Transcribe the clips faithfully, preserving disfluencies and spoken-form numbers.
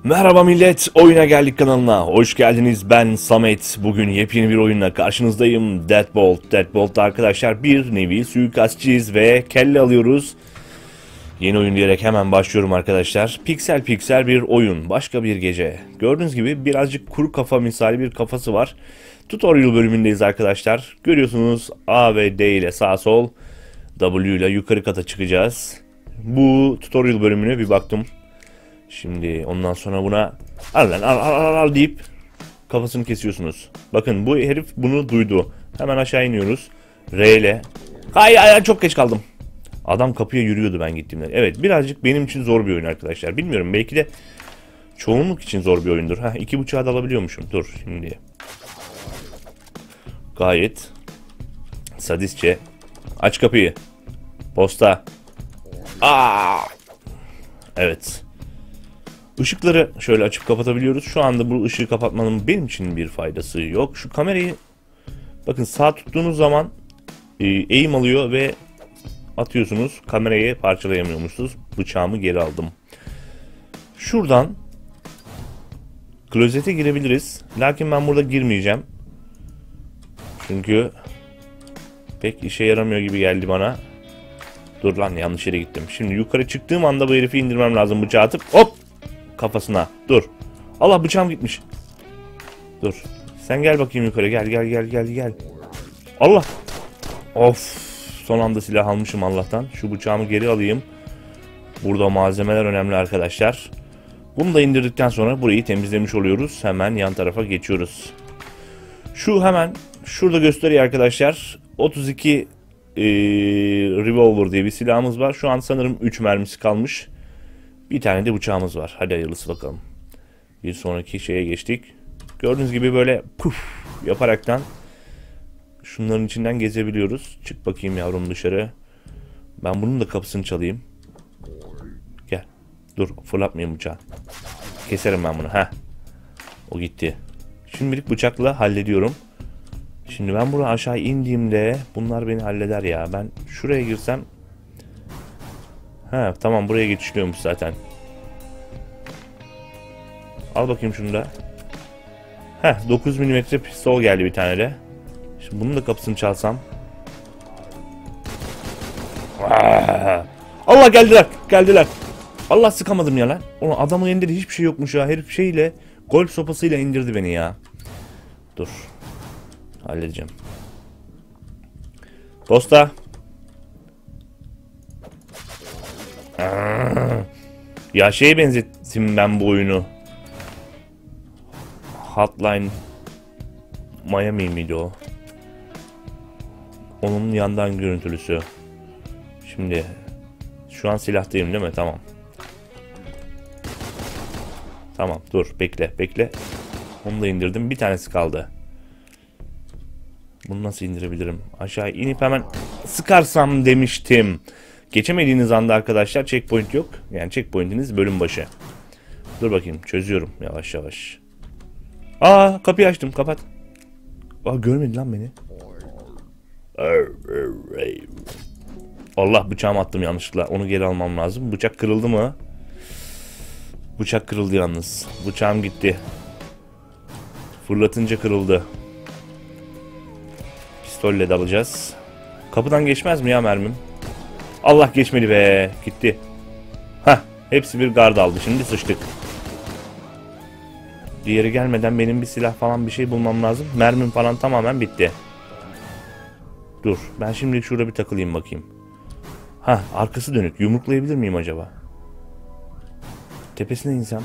Merhaba millet, oyuna geldik kanalına. Hoş geldiniz. Ben Samet. Bugün yepyeni bir oyunla karşınızdayım. Deadbolt. Deadbolt'ta arkadaşlar bir nevi suikastçıyız ve kelle alıyoruz. Yeni oyun diyerek hemen başlıyorum arkadaşlar. Piksel piksel bir oyun. Başka bir gece. Gördüğünüz gibi birazcık kuru kafa misali bir kafası var. Tutorial bölümündeyiz arkadaşlar. Görüyorsunuz A ve D ile sağ sol, W ile yukarı kata çıkacağız. Bu tutorial bölümüne bir baktım. Şimdi ondan sonra buna al lan al al al, al deyip kafasını kesiyorsunuz. Bakın bu herif bunu duydu. Hemen aşağı iniyoruz. R ile. Hayır hayır çok geç kaldım. Adam kapıya yürüyordu ben gittiğimde. Evet birazcık benim için zor bir oyun arkadaşlar. Bilmiyorum belki de çoğunluk için zor bir oyundur. Ha iki buçuğa da alabiliyormuşum. Dur şimdi. Gayet sadistçe. Aç kapıyı. Posta. Aa! Evet. Işıkları şöyle açıp kapatabiliyoruz. Şu anda bu ışığı kapatmanın benim için bir faydası yok. Şu kamerayı bakın sağ tuttuğunuz zaman e, eğim alıyor ve atıyorsunuz. Kamerayı parçalayamıyormuşsunuz. Bıçağımı geri aldım. Şuradan klozete girebiliriz. Lakin ben burada girmeyeceğim. Çünkü pek işe yaramıyor gibi geldi bana. Dur lan yanlış yere gittim. Şimdi yukarı çıktığım anda bu herifi indirmem lazım. Bıçağı atıp hop kafasına. Dur. Allah bıçağım gitmiş. Dur. Sen gel bakayım yukarı. Gel gel gel gel gel. Allah. Of. Son anda silah almışım Allah'tan. Şu bıçağımı geri alayım. Burada malzemeler önemli arkadaşlar. Bunu da indirdikten sonra burayı temizlemiş oluyoruz. Hemen yan tarafa geçiyoruz. Şu hemen şurada gösteriyor arkadaşlar. otuz iki ee, revolver diye bir silahımız var. Şu an sanırım üç mermisi kalmış. Bir tane de bıçağımız var. Hadi hayırlısı bakalım. Bir sonraki şeye geçtik. Gördüğünüz gibi böyle puf yaparaktan şunların içinden gezebiliyoruz. Çık bakayım yavrum dışarı. Ben bunun da kapısını çalayım. Gel. Dur fırlatmayayım bıçağı. Keserim ben bunu. Heh. O gitti. Şimdilik bıçakla hallediyorum. Şimdi ben buraya aşağı indiğimde bunlar beni halleder ya. Ben şuraya girsem. Ha tamam buraya geçiliyormuş zaten. Al bakayım şunu da. Heh dokuz milimetre pistol geldi bir tane de. Şimdi bunun da kapısını çalsam. Aa! Allah geldiler geldiler. Allah sıkamadım ya lan. Oğlum adamın elinde de hiçbir şey yokmuş ya. Herif şeyle golf sopasıyla indirdi beni ya. Dur. Halledeceğim. Posta. Aa! Ya şeye benzettim ben bu oyunu. Hotline Miami miydi o? Onun yandan görüntülüsü. Şimdi şu an silahtayım değil mi? Tamam. Tamam dur bekle bekle. Onu da indirdim. Bir tanesi kaldı. Bunu nasıl indirebilirim? Aşağı inip hemen sıkarsam demiştim. Geçemediğiniz anda arkadaşlar checkpoint yok. Yani checkpoint'iniz bölüm başı. Dur bakayım çözüyorum yavaş yavaş. Aa kapıyı açtım kapat. Aa görmedi lan beni. Allah bıçağımı attım yanlışlıkla. Onu geri almam lazım. Bıçak kırıldı mı? Bıçak kırıldı yalnız. Bıçağım gitti. Fırlatınca kırıldı. Pistolle dalacağız. Kapıdan geçmez mi ya mermim? Allah geçmedi be. Gitti. Hah. Hepsi bir gard aldı. Şimdi sıçtık. Diğeri gelmeden benim bir silah falan bir şey bulmam lazım. Mermim falan tamamen bitti. Dur. Ben şimdi şurada bir takılayım bakayım. Hah. Arkası dönük. Yumruklayabilir miyim acaba? Tepesine insem.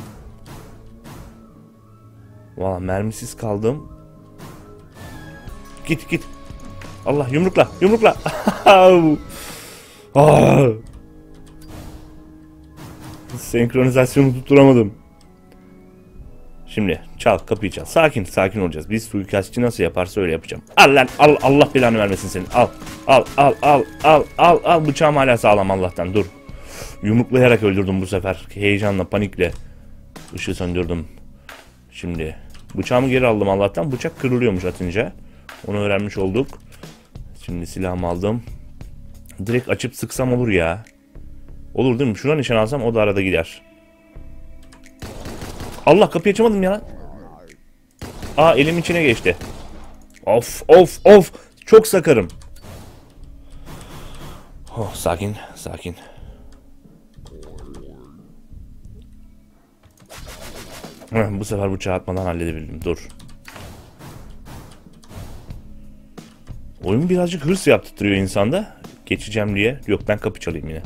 Valla mermisiz kaldım. Git git. Allah yumrukla. Yumrukla. Aa! Senkronizasyonu tutturamadım. Şimdi çal kapıyı çal. Sakin sakin olacağız. Biz suikastçı nasıl yaparsa öyle yapacağım. Al lan al Allah belanı vermesin senin. Al al al al al al al bıçağım hala sağlam Allah'tan dur. Yumruklayarak öldürdüm bu sefer. Heyecanla panikle. Işığı söndürdüm. Şimdi bıçağımı geri aldım Allah'tan. Bıçak kırılıyormuş atınca. Onu öğrenmiş olduk. Şimdi silahımı aldım. Direkt açıp sıksam olur ya. Olur değil mi? Şuna nişan alsam o da arada gider. Allah, kapıyı açamadım ya. Aa, elim içine geçti. Of of of. Çok sakarım. Oh, sakin sakin. Heh, bu sefer bıçağı atmadan halledebildim. Dur. Oyun birazcık hırs yaptırıyor insanda. Geçeceğim diye. Yok, ben kapı çalayım yine.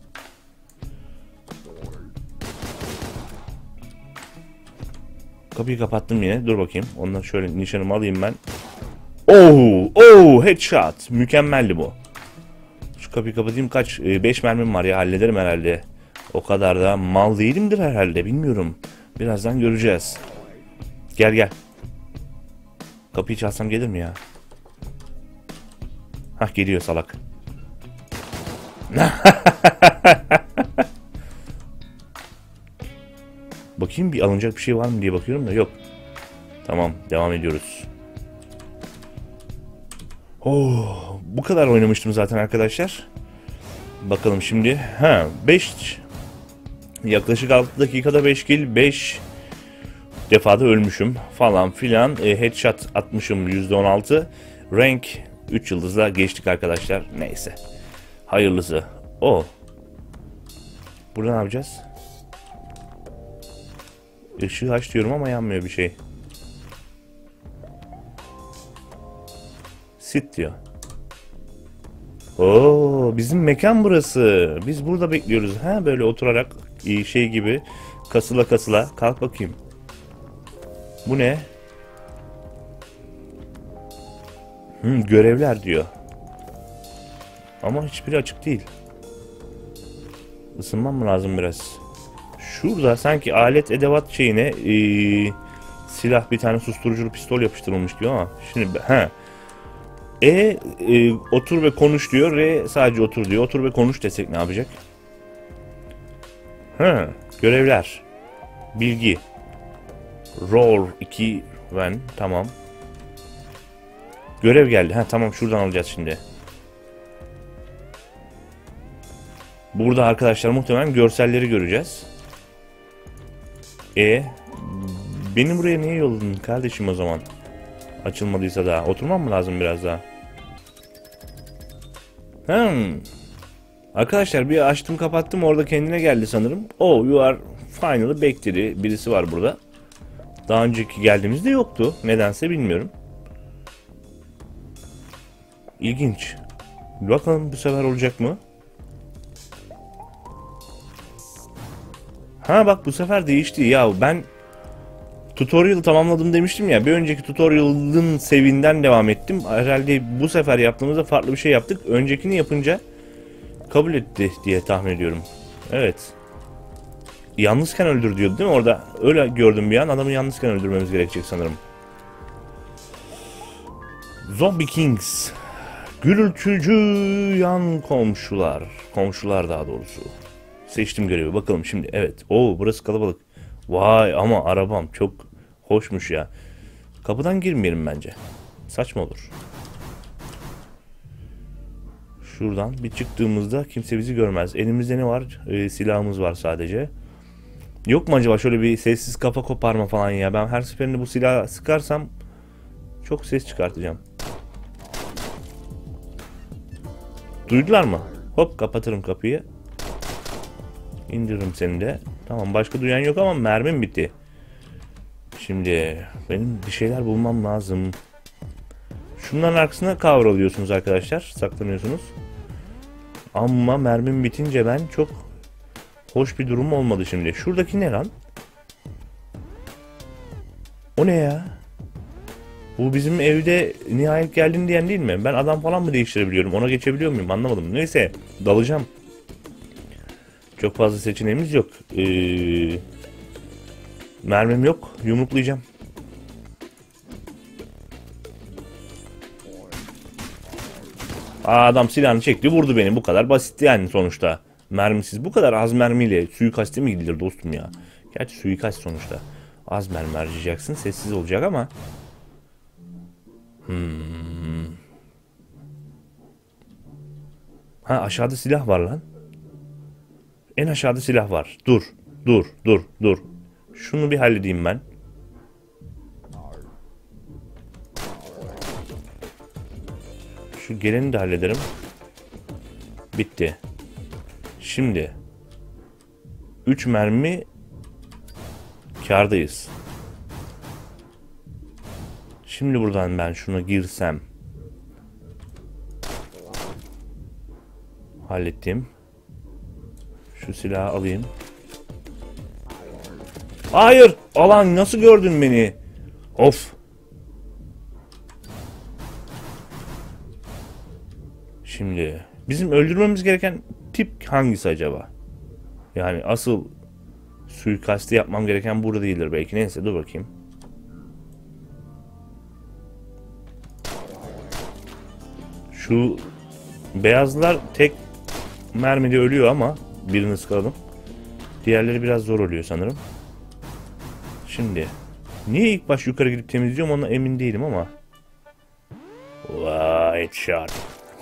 Kapıyı kapattım yine. Dur bakayım. Ondan şöyle nişanımı alayım ben. Oh, oh, headshot. Mükemmeldi bu. Şu kapıyı kapatayım. Kaç? beş mermim var ya, hallederim herhalde. O kadar da mal değilimdir herhalde. Bilmiyorum. Birazdan göreceğiz. Gel gel. Kapıyı çalsam gelir mi ya? Hah, geliyor salak. Bakayım bir alınacak bir şey var mı diye bakıyorum da yok. Tamam, devam ediyoruz. Oh, bu kadar oynamıştım zaten arkadaşlar. Bakalım şimdi. Ha, beş yaklaşık altı dakikada beş kill, beş defada ölmüşüm falan filan. E, headshot atmışım yüzde on altı. Rank üç yıldızla geçtik arkadaşlar. Neyse. Hayırlısı. O. Burada ne yapacağız? Işığı aç diyorum ama yanmıyor bir şey. Sit diyor. Oo, bizim mekan burası. Biz burada bekliyoruz. Ha, böyle oturarak şey gibi kasıla kasıla. Kalk bakayım. Bu ne? Hmm, görevler diyor. Ama hiçbiri açık değil. Isınmam mı lazım biraz? Şurada sanki alet edevat şeyine ee, silah, bir tane susturuculu pistol yapıştırılmış diyor ama şimdi ha. E, e otur ve konuş diyor. R sadece otur diyor. Otur ve konuş desek ne yapacak? Ha, görevler. Bilgi. Roll iki ben tamam. Görev geldi. Ha tamam, şuradan alacağız şimdi. Burada arkadaşlar muhtemelen görselleri göreceğiz. E beni buraya niye yolladın kardeşim o zaman? Açılmadıysa daha. Oturmam mı lazım biraz daha? Hmm. Arkadaşlar bir açtım kapattım, orada kendine geldi sanırım. Oh, you are finally back dedi. Birisi var burada. Daha önceki geldiğimizde yoktu. Nedense bilmiyorum. İlginç. Bakalım bu sefer olacak mı? Ha bak, bu sefer değişti. Ya ben tutorial tamamladım demiştim ya. Bir önceki tutorial'ın sevinden devam ettim. Herhalde bu sefer yaptığımızda farklı bir şey yaptık. Öncekini yapınca kabul etti diye tahmin ediyorum. Evet. Yalnızken öldür diyordu değil mi? Orada öyle gördüm bir an. Adamı yalnızken öldürmemiz gerekecek sanırım. Zombie Kings. Gürültücü yan komşular. Komşular daha doğrusu. Seçtim görevi. Bakalım şimdi. Evet. Oo, burası kalabalık. Vay, ama arabam çok hoşmuş ya. Kapıdan girmeyelim bence. Saçma olur. Şuradan bir çıktığımızda kimse bizi görmez. Elimizde ne var? Ee, silahımız var sadece. Yok mu acaba şöyle bir sessiz kafa koparma falan ya? Ben her seferinde bu silahı sıkarsam çok ses çıkartacağım. Duydular mı? Hop, kapatırım kapıyı. İndiririm seni de. Tamam, başka duyan yok ama mermim bitti. Şimdi benim bir şeyler bulmam lazım. Şunların arkasına kavralıyorsunuz arkadaşlar. Saklanıyorsunuz. Ama mermim bitince ben çok hoş bir durum olmadı şimdi. Şuradaki ne lan? O ne ya? Bu bizim evde nihayet geldin diyen değil mi? Ben adam falan mı değiştirebiliyorum? Ona geçebiliyor muyum? Anlamadım. Neyse, dalacağım. Çok fazla seçeneğimiz yok. Ee, mermim yok. Yumruklayacağım. Aa, adam silahını çekti, vurdu beni. Bu kadar basit yani sonuçta. Mermisiz, bu kadar az mermiyle suikaste mi gidilir dostum ya? Gerçi suikast sonuçta. Az mermi harcayacaksın. Sessiz olacak ama. Hmm. Ha, aşağıda silah var lan. En aşağıda silah var. Dur. Dur. Dur. Dur. Şunu bir halledeyim ben. Şu geleni de hallederim. Bitti. Şimdi üç mermi kârdayız. Şimdi buradan ben şuna girsem. Hallettim. Şu silahı alayım. Hayır! Alan nasıl gördün beni? Of! Şimdi bizim öldürmemiz gereken tip hangisi acaba? Yani asıl suikasti yapmam gereken burada değildir belki. Neyse dur bakayım. Şu beyazlar tek mermide ölüyor ama birini ıskaladım. Diğerleri biraz zor oluyor sanırım. Şimdi niye ilk baş yukarı gidip temizliyorum ona emin değilim ama. Vay headshot.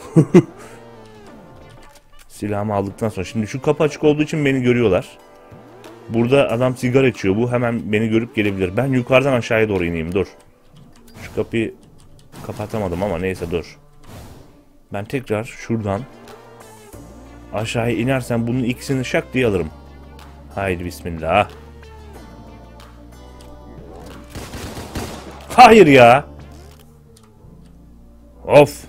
Silahımı aldıktan sonra şimdi şu kapı açık olduğu için beni görüyorlar. Burada adam sigara içiyor. Bu hemen beni görüp gelebilir. Ben yukarıdan aşağıya doğru ineyim. Dur. Şu kapıyı kapatamadım ama neyse dur. Ben tekrar şuradan aşağıya inersem bunun ikisini şak diye alırım. Haydi bismillah. Hayır ya. Of.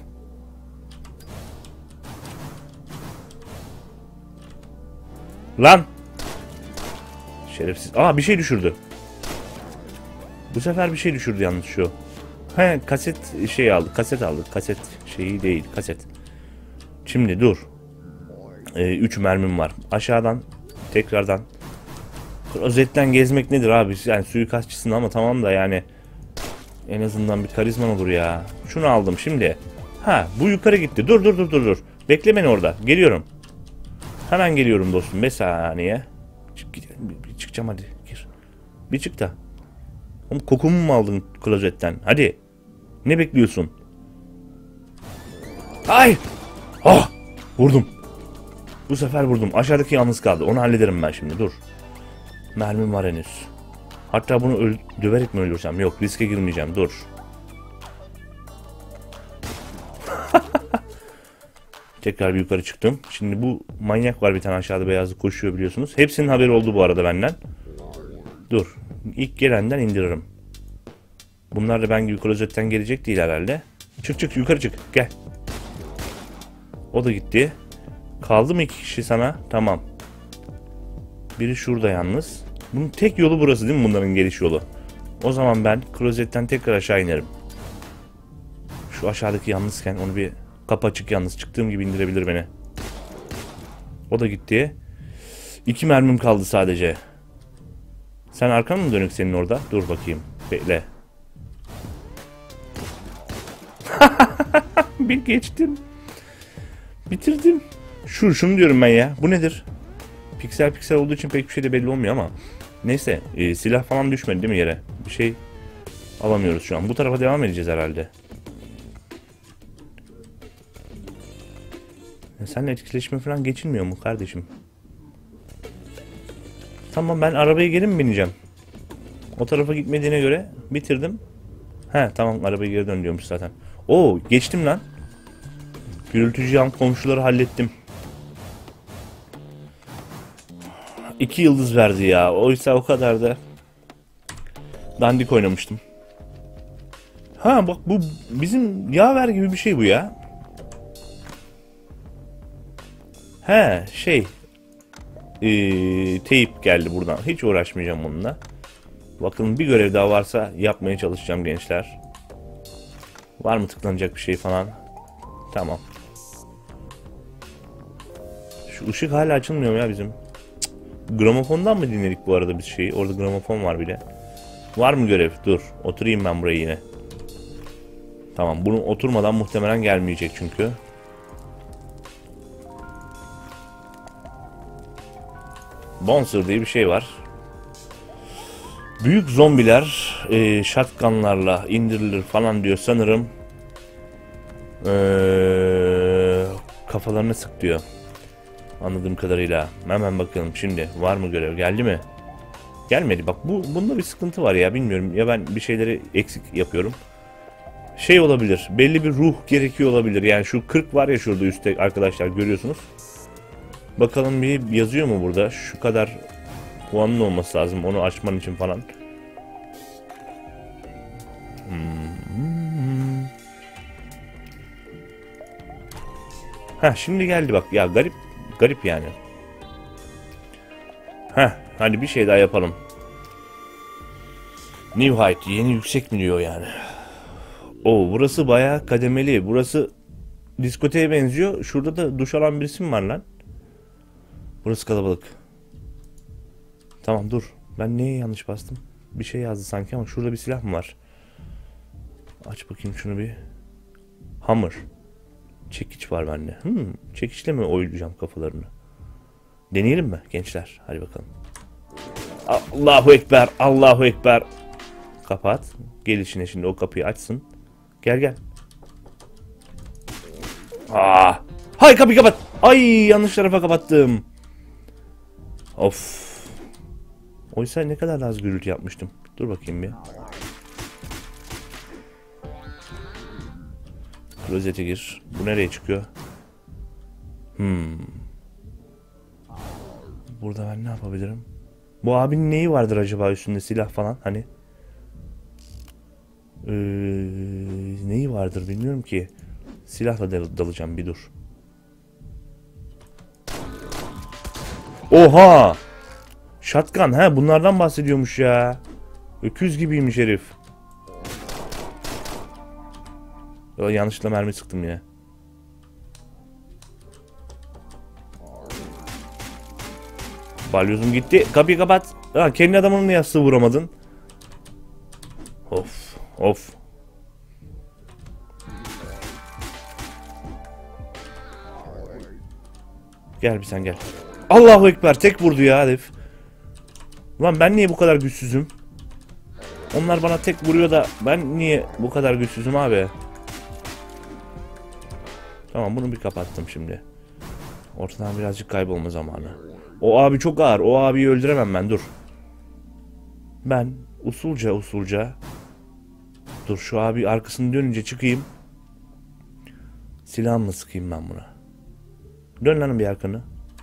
Lan. Şerefsiz. Aa bir şey düşürdü. Bu sefer bir şey düşürdü yalnız şu. He kaset şey aldık. Kaset aldık. Kaset şeyi değil. Kaset. Şimdi dur. Ee, üç mermim var. Aşağıdan tekrardan. Klozetten gezmek nedir abi? Yani suikastçısın ama tamam da yani. En azından bir karizman olur ya. Şunu aldım şimdi. Ha bu yukarı gitti. Dur dur dur dur dur. Bekle beni orada. Geliyorum. Hemen geliyorum dostum. Bir saniye. Çık, gidelim. Bir, bir çıkacağım hadi. Gir. Bir çık da. Oğlum kokumu mu aldın klozetten? Hadi. Ne bekliyorsun? Ay! Ah! Vurdum. Bu sefer vurdum. Aşağıdaki yalnız kaldı. Onu hallederim ben şimdi. Dur. Mermim var henüz. Hatta bunu öl döverek mi öldürsem? Yok riske girmeyeceğim. Dur. Tekrar bir yukarı çıktım. Şimdi bu manyak var bir tane aşağıda beyazlı koşuyor biliyorsunuz. Hepsinin haberi oldu bu arada benden. Dur. İlk gelenden indiririm. Bunlar da ben gibi klozetten gelecek değil herhalde. Çık çık yukarı çık. Gel. O da gitti. Kaldı mı iki kişi sana? Tamam. Biri şurada yalnız. Bunun tek yolu burası değil mi bunların geliş yolu? O zaman ben klozetten tekrar aşağı inerim. Şu aşağıdaki yalnızken onu bir kapı açık yalnız çıktığım gibi indirebilir beni. O da gitti. İki mermim kaldı sadece. Sen arkan mı dönük senin orada? Dur bakayım. Bekle. Bir geçtim. Bitirdim. Şu şunu diyorum ben ya. Bu nedir? Piksel piksel olduğu için pek bir şey de belli olmuyor ama. Neyse. E, silah falan düşmedi değil mi yere? Bir şey alamıyoruz şu an. Bu tarafa devam edeceğiz herhalde. Ya seninle etkileşime falan geçilmiyor mu kardeşim? Tamam ben arabaya geri mi bineceğim? O tarafa gitmediğine göre bitirdim. He tamam arabaya geri dön diyormuş zaten. Oo geçtim lan. Gürültücü yan komşuları hallettim. İki yıldız verdi ya. Oysa o kadar da dandik oynamıştım. Ha bak bu bizim yaver gibi bir şey bu ya. He şey ee, teyip geldi buradan. Hiç uğraşmayacağım onunla. Bakın bir görev daha varsa yapmaya çalışacağım gençler. Var mı tıklanacak bir şey falan? Tamam. Şu ışık hala açılmıyor ya bizim. Cık. Gramofondan mı dinledik bu arada biz şeyi? Orada gramofon var bile. Var mı görev? Dur. Oturayım ben buraya yine. Tamam. Bunu oturmadan muhtemelen gelmeyecek çünkü. Bouncer diye bir şey var. Büyük zombiler e, shotgunlarla indirilir falan diyor sanırım. E, kafalarına sık diyor. Anladığım kadarıyla. Hemen bakalım şimdi. Var mı görev? Geldi mi? Gelmedi. Bak bu bunda bir sıkıntı var ya, bilmiyorum. Ya ben bir şeyleri eksik yapıyorum. Şey olabilir. Belli bir ruh gerekiyor olabilir. Yani şu kırk var ya şurada üstte arkadaşlar, görüyorsunuz. Bakalım bir yazıyor mu burada? Şu kadar puanın olması lazım onu açman için falan. Hmm. Ha şimdi geldi bak. Ya garip garip yani. Ha hadi bir şey daha yapalım. New height, yeni yüksek mi diyor yani. Oo burası bayağı kademeli. Burası diskoteye benziyor. Şurada da duş alan birisi mi var lan? Burası kalabalık. Tamam dur. Ben neye yanlış bastım? Bir şey yazdı sanki ama şurada bir silah mı var? Aç bakayım şunu bir. Hammer. Çekiç var bende. Hmm, çekiçle mi oylayacağım kafalarını? Deneyelim mi gençler? Hadi bakalım. Allahu Ekber. Allahu Ekber. Kapat. Gel içine şimdi, o kapıyı açsın. Gel gel. Aa! Hay kapıyı kapat. Ay yanlış tarafa kapattım. Of. Oysa ne kadar az gürültü yapmıştım. Dur bakayım bir. Klozete gir. Bu nereye çıkıyor? Hmm. Burada ben ne yapabilirim? Bu abinin neyi vardır acaba üstünde, silah falan hani? Ee, neyi vardır bilmiyorum ki. Silahla dal dalacağım bir dur. Oha! Shotgun, ha bunlardan bahsediyormuş ya. Öküz gibiymiş herif. Ya, yanlışlıkla mermi sıktım ya. Balyozum gitti. Kapıyı kapat. Ha, kendi adamının niye yastığı vuramadın? Of of. Gel bir sen gel. Allahu Ekber, tek vurdu ya herif. Ulan ben niye bu kadar güçsüzüm? Onlar bana tek vuruyor da ben niye bu kadar güçsüzüm abi? Tamam bunu bir kapattım şimdi. Ortadan birazcık kaybolma zamanı. O abi çok ağır. O abiyi öldüremem ben, dur. Ben usulca usulca. Dur şu abi arkasını dönünce çıkayım. Silahımla sıkayım ben buna. Dön lan bir arkanı.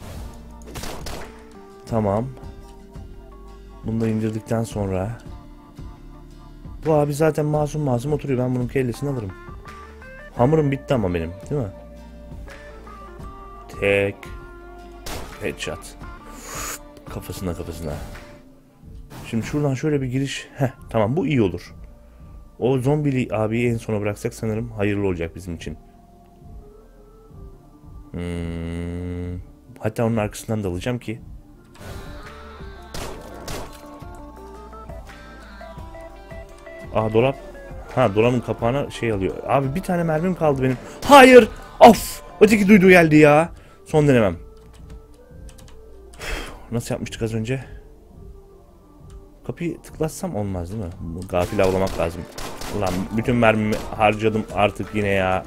Tamam. Bunu da indirdikten sonra. Bu abi zaten masum masum oturuyor. Ben bunun kellesini alırım. Hamurum bitti ama benim, değil mi? Tek. Headshot. Kafasına kafasına. Şimdi şuradan şöyle bir giriş. Heh, tamam bu iyi olur. O zombili abiyi en sona bıraksak sanırım hayırlı olacak bizim için. Hmm. Hatta onun arkasından da alacağım ki. Aa dolap. Ha dolabın kapağına şey alıyor. Abi bir tane mermim kaldı benim. Hayır. Of. Öteki duyduğu geldi ya. Son denemem. Uf, nasıl yapmıştık az önce? Kapıyı tıklatsam olmaz değil mi? Gafil avlamak lazım. Ulan bütün mermimi harcadım artık yine ya.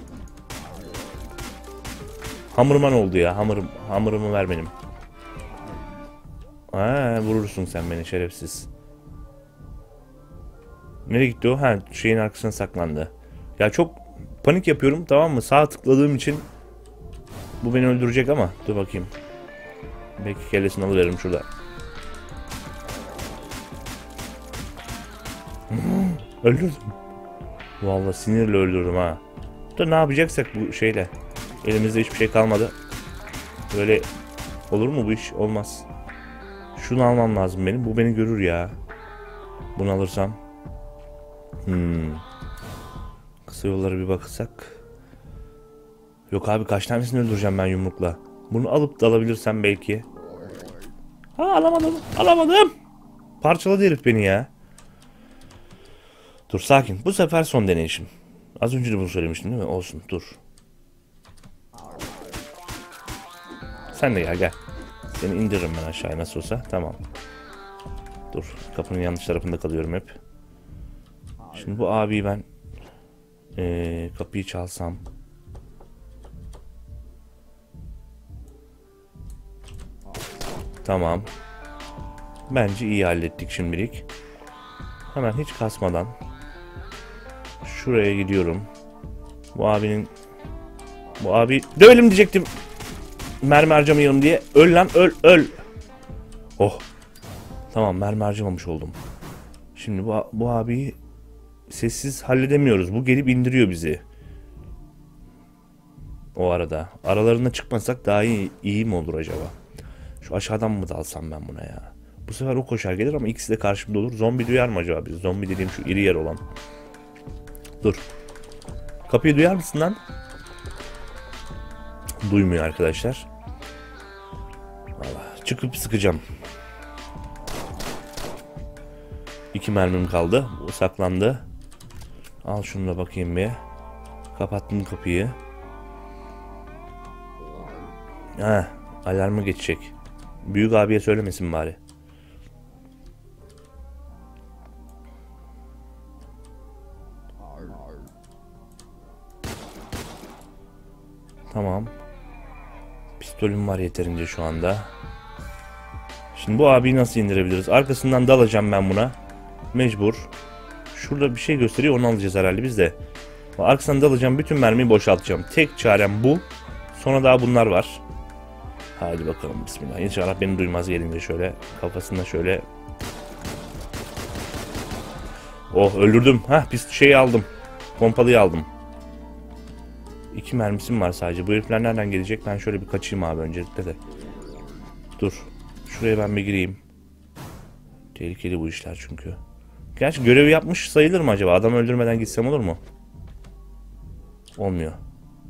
Hamurman oldu ya. Hamurum, hamurumu ver benim. Aa, vurursun sen beni şerefsiz. Nereye gitti o? Ha şeyin arkasına saklandı. Ya çok panik yapıyorum, tamam mı? Sağ tıkladığım için bu beni öldürecek ama dur bakayım. Belki kellesini alıveririm şurada. Öldürdüm. Vallahi sinirle öldürdüm ha. Da ne yapacaksak bu şeyle. Elimizde hiçbir şey kalmadı. Böyle olur mu bu iş? Olmaz. Şunu almam lazım benim. Bu beni görür ya. Bunu alırsam. Hmm. Kısa yollara bir baksak. Yok abi kaç tanesini öldüreceğim ben yumrukla. Bunu alıp da alabilirsem belki. Ha alamadım. Alamadım. Parçaladı herif beni ya. Dur sakin. Bu sefer son deneyişim. Az önce de bunu söylemiştim değil mi? Olsun dur. Sen de gel gel. Seni indiririm ben aşağıya nasıl olsa. Tamam. Dur. Kapının yanlış tarafında kalıyorum hep. Şimdi bu abiyi ben ee, kapıyı çalsam. Tamam. Bence iyi hallettik şimdilik. Hemen hiç kasmadan şuraya gidiyorum. Bu abinin bu abi dövelim diyecektim. Mermi harcamayalım diye. Öl lan, öl öl. Oh. Tamam, mermi harcamamış oldum. Şimdi bu, bu abiyi sessiz halledemiyoruz. Bu gelip indiriyor bizi. O arada. Aralarına çıkmasak daha iyi, iyi mi olur acaba? Şu aşağıdan mı dalsam ben buna ya? Bu sefer o koşar gelir ama ikisi de karşımda olur. Zombi duyar mı acaba bizi? Zombi dediğim şu iri yer olan. Dur. Kapıyı duyar mısın lan? Duymuyor arkadaşlar. Allah. Çıkıp sıkacağım. İki mermim kaldı. O saklandı. Al şunu da bakayım bir. Kapattım kapıyı. Ha, alarmı geçecek. Büyük abiye söylemesin bari. Tamam. Pistolüm var yeterince şu anda. Şimdi bu abiyi nasıl indirebiliriz? Arkasından dalacağım ben buna. Mecbur. Şurada bir şey gösteriyor, onu alacağız herhalde biz de. Arkasından dalacağım, bütün mermiyi boşaltacağım. Tek çarem bu. Sonra daha bunlar var. Hadi bakalım, bismillah. İnşallah beni duymaz gelince şöyle kafasında şöyle. Oh, öldürdüm. Hah, pis şeyi aldım. Pompalıyı aldım. İki mermisim var sadece. Bu herifler nereden gelecek? Ben şöyle bir kaçayım abi öncelikle de. Dur. Şuraya ben bir gireyim. Tehlikeli bu işler çünkü. Gerçi görevi yapmış sayılır mı acaba? Adam öldürmeden gitsem olur mu? Olmuyor.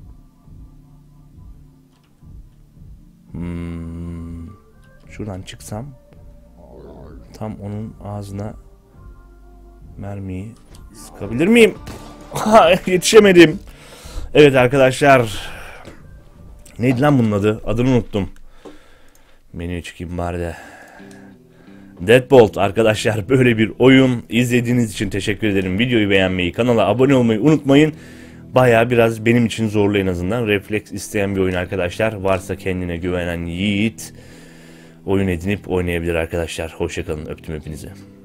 Hmm. Şuradan çıksam tam onun ağzına mermiyi sıkabilir miyim? Yetişemedim. Evet arkadaşlar. Neydi lan bunun adı? Adını unuttum. Menüye çıkayım bari de. Deadbolt arkadaşlar, böyle bir oyun. İzlediğiniz için teşekkür ederim. Videoyu beğenmeyi, kanala abone olmayı unutmayın. Baya biraz benim için zorlu en azından. Refleks isteyen bir oyun arkadaşlar. Varsa kendine güvenen yiğit oyun edinip oynayabilir arkadaşlar. Hoşçakalın. Öptüm hepinizi.